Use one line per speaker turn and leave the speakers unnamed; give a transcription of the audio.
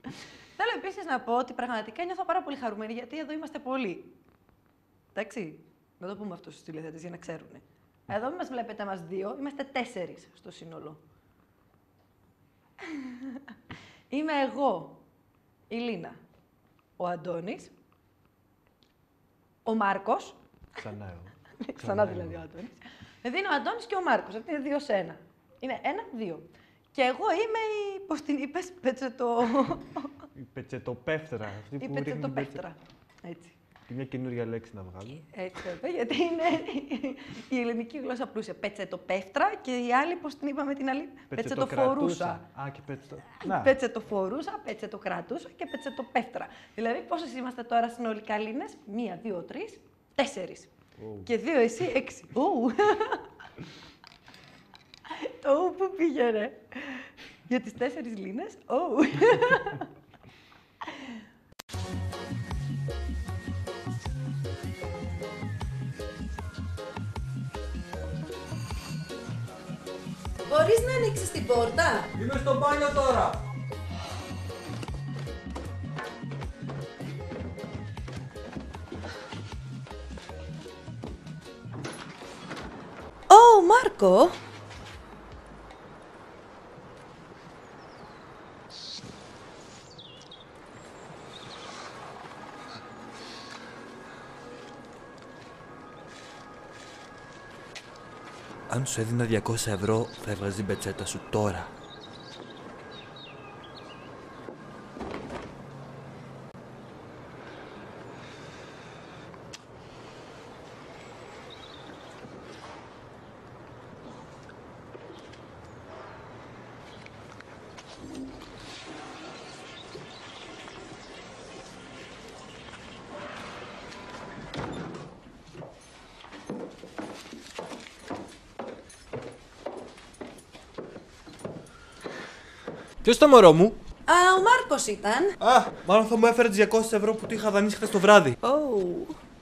Θέλω επίσης να πω ότι πραγματικά νιώθω πάρα πολύ χαρούμενη γιατί εδώ είμαστε πολλοί. Εντάξει, να το πούμε αυτό στους τηλεθεατές για να ξέρουν. Εδώ μην μας βλέπετε μας δύο, είμαστε 4 στο σύνολο. Είμαι εγώ, η Λίνα, ο Αντώνης, ο Μάρκος.
Ξανά εγώ.
Ξανά δηλαδή ο Αντώνης. Δηλαδή είναι ο Αντώνης και ο Μάρκος, αυτή είναι 2 σε 1. Είναι 1-2. Και εγώ είμαι η, πώς την είπες,
Η πετσετοπέφτρα. Αυτή
η
που
πετσετοπέφτρα. Έτσι.
Και μια καινούργια λέξη να βγάλω.
Έτσι βέβαια, γιατί είναι η ελληνική γλώσσα πλούσια. Πετσετοπέφτρα και η άλλη, πώς την είπαμε την άλλη, πετσετοφορούσα.
Α, και
Πετσετοφορούσα, πετσετοκρατούσα και πετσετοπέφτρα. Δηλαδή, πόσες είμαστε τώρα συνολικά Λίνες? 1, 2, 3, 4. Και 2 εσύ, 6. Το ου που πήγαινε. Για τις 4 Λίνες. Μπορείς να ανοίξεις την πόρτα?
Είμαι στο μπάνιο τώρα.
Ω, Μάρκο!
Αν σου έδινα 200 ευρώ, θα έβγαζε την πετσέτα σου τώρα. Ποιος το μωρό μου?
Ο Μάρκος ήταν.
Α, μάλλον θα μου έφερε τις 200 ευρώ που του είχα δανείσει χθες το βράδυ.
Oh.